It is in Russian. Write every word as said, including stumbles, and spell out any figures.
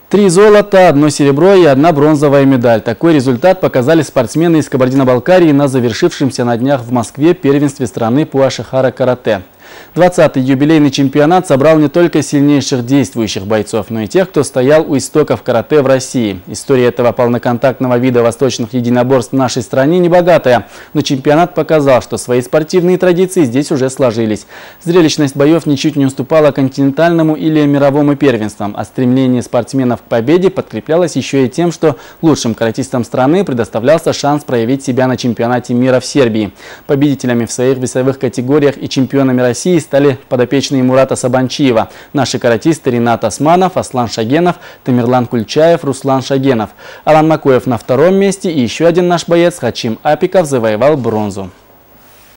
Три золота, одно серебро и одна бронзовая медаль. Такой результат показали спортсмены из Кабардино-Балкарии на завершившемся на днях в Москве первенстве страны по ашихара-карате. двадцатый юбилейный чемпионат собрал не только сильнейших действующих бойцов, но и тех, кто стоял у истоков карате в России. История этого полноконтактного вида восточных единоборств в нашей стране небогатая, но чемпионат показал, что свои спортивные традиции здесь уже сложились. Зрелищность боев ничуть не уступала континентальному или мировому первенствам, а стремление спортсменов к победе подкреплялось еще и тем, что лучшим каратистам страны предоставлялся шанс проявить себя на чемпионате мира в Сербии. Победителями в своих весовых категориях и чемпионами России России стали подопечные Мурата Сабанчиева, наши каратисты Ринат Османов, Аслан Шагенов, Тамерлан Кульчаев, Руслан Шагенов. Алан Макоев на втором месте и еще один наш боец Хачим Апиков завоевал бронзу.